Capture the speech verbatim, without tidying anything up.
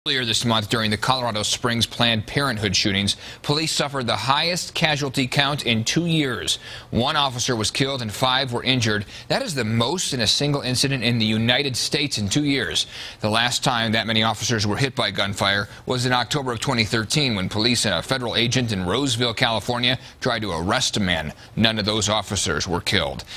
Earlier this month, during the Colorado Springs Planned Parenthood shootings, police suffered the highest casualty count in two years. One officer was killed and five were injured. That is the most in a single incident in the United States in two years. The last time that many officers were hit by gunfire was in October of twenty thirteen, when police and a federal agent in Roseville, California, tried to arrest a man. None of those officers were killed.